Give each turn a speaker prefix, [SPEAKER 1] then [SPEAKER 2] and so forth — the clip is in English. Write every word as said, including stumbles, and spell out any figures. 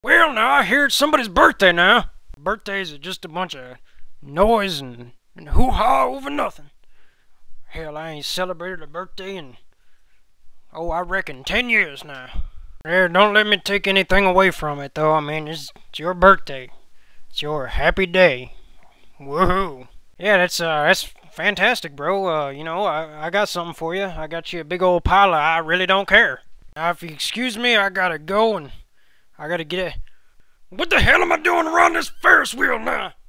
[SPEAKER 1] Well, now I hear it's somebody's birthday now. Birthdays are just a bunch of noise and, and hoo-ha over nothing. Hell, I ain't celebrated a birthday in, oh, I reckon ten years now. Yeah, don't let me take anything away from it, though. I mean, it's, it's your birthday. It's your happy day. Woohoo. Yeah, that's, uh, that's fantastic, bro. Uh, you know, I, I got something for you. I got you a big old pile of I really don't care. Now, if you excuse me, I gotta go and I gotta get it. What the hell am I doing around this Ferris wheel now?